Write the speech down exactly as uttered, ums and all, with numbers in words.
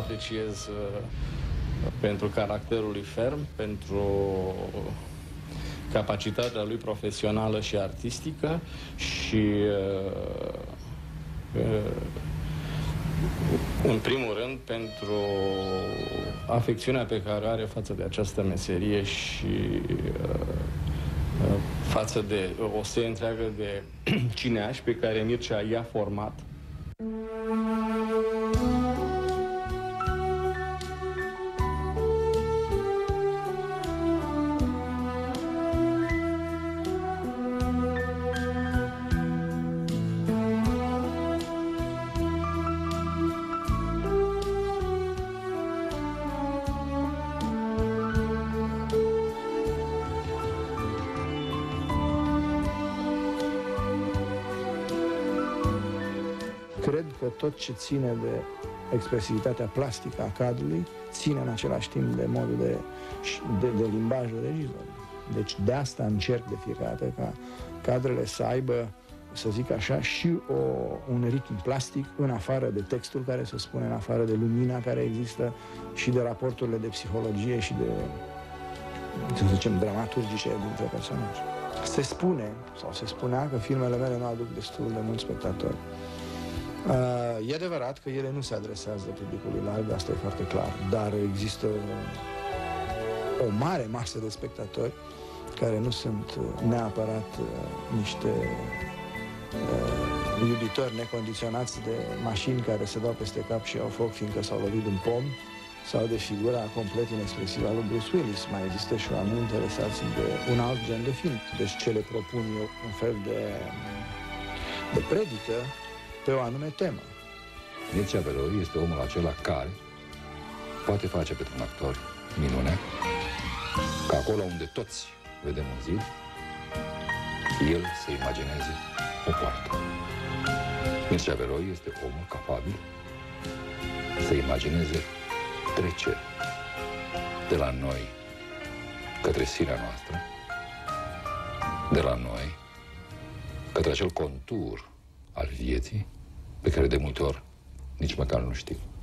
apreciez pentru caracterul lui ferm, pentru capacitatea lui profesională și artistică și în primul rând pentru afecțiunea pe care o are față de această meserie și față de o serie întreagă de cineași pe care Mircea i-a format. Cred că tot ce ține de expresivitatea plastică a cadrului ține în același timp de modul de, de, de limbajul regizorului. Deci de asta încerc de fiecare dată ca cadrele să aibă, să zic așa, și o, un ritm plastic în afară de textul care se spune, în afară de lumina care există și de raporturile de psihologie și de, să zicem, dramaturgice dintre personaje. Se spune, sau se spunea, că filmele mele nu aduc destul de mulți spectatori. Uh, e adevărat că ele nu se adresează publicului larg, asta e foarte clar, dar există o mare masă de spectatori care nu sunt neapărat uh, niște uh, iubitori necondiționați de mașini care se dau peste cap și au foc fiindcă s-au lovit un pom, sau de figura complet inexpresivă a lui Bruce Willis. Mai există și oameni interesați de un alt gen de film. Deci ce le propun eu, un fel de, de predică pe o anume temă. Mircea Beloi este omul acela care poate face pentru un actor minune, că acolo unde toți vedem un zid, el să imagineze o poartă. Mircea Beloi este omul capabil să imagineze treceri de la noi către sinea noastră, de la noi către acel contur al vieții pe care de multe ori nici măcar nu știm.